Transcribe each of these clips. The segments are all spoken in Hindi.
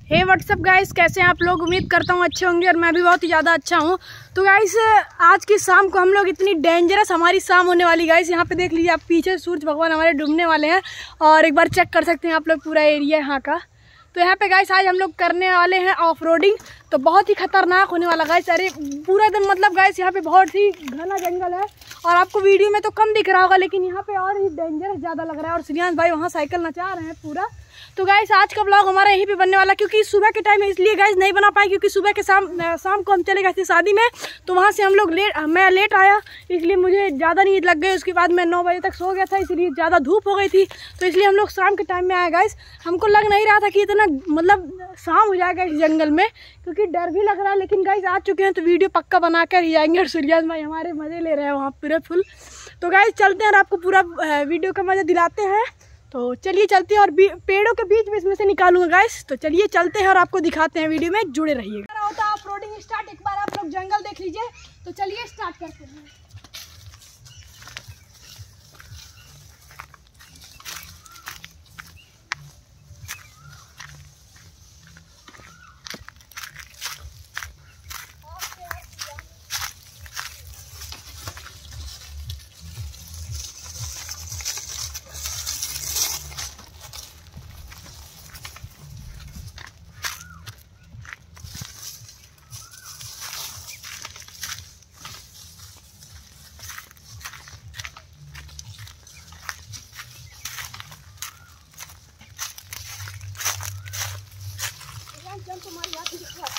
हे व्हाट्सअप गाइस, कैसे हैं आप लोग। उम्मीद करता हूँ अच्छे होंगे और मैं भी बहुत ही ज़्यादा अच्छा हूँ। तो गाइस आज की शाम को हम लोग इतनी डेंजरस हमारी शाम होने वाली। गाइस यहाँ पे देख लीजिए आप, पीछे सूरज भगवान हमारे डूबने वाले हैं और एक बार चेक कर सकते हैं आप लोग पूरा एरिया यहाँ का। तो यहाँ पे गाइस आज हम लोग करने वाले हैं ऑफ रोडिंग, तो बहुत ही खतरनाक होने वाला गाइस। अरे पूरा एकदम मतलब गाइस यहाँ पे बहुत ही घना जंगल है और आपको वीडियो में तो कम दिख रहा होगा, लेकिन यहाँ पे और ही डेंजरस ज़्यादा लग रहा है। और श्रियांश भाई वहाँ साइकिल नचा रहे हैं पूरा। तो गाइस आज का ब्लॉग हमारा यहीं पे बनने वाला, क्योंकि सुबह के टाइम इसलिए गाइस नहीं बना पाए क्योंकि सुबह के शाम को हम चले गए थे शादी में, तो वहाँ से हम लोग मैं लेट आया, इसलिए मुझे ज़्यादा नींद लग गई। उसके बाद मैं 9 बजे तक सो गया था, इसलिए ज़्यादा धूप हो गई थी, तो इसलिए हम लोग शाम के टाइम में आए। गाइस हमको लग नहीं रहा था कि इतना मतलब शाम हो जाएगा इस जंगल में, क्योंकि डर भी लग रहा है, लेकिन गाइस आ चुके हैं तो वीडियो पक्का बना कर ही जाएंगे। और श्रियांश भाई हमारे मज़े ले रहे हैं वहाँ पूरे फुल। तो गाइस चलते हैं और आपको पूरा वीडियो का मज़ा दिलाते हैं। तो चलिए चलते हैं और पेड़ों के बीच में इसमें से निकालूंगा गाइस। तो चलिए चलते हैं और आपको दिखाते हैं, वीडियो में जुड़े रहिएगा। होता है ऑफ रोडिंग स्टार्ट, एक बार आप लोग जंगल देख लीजिए। तो चलिए स्टार्ट करते हैं। तुम्हारी याद ही दिखा।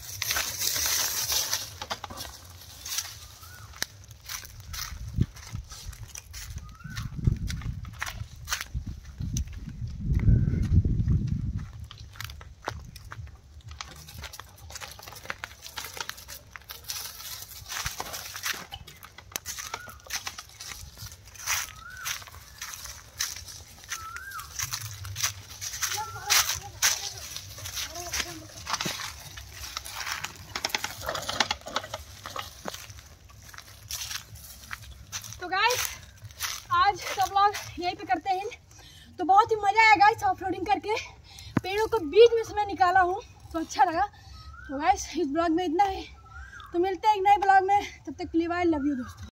तो गाइस आज का ब्लॉग यहीं पे करते हैं। तो बहुत ही मज़ा आया गाइस ऑफ रोडिंग करके, पेड़ों को बीच में से मैं निकाला हूँ तो अच्छा लगा। तो गाइस इस ब्लॉग में इतना ही, तो मिलते हैं एक नए ब्लॉग में, तब तक के लिए बाय, लव यू दोस्तों।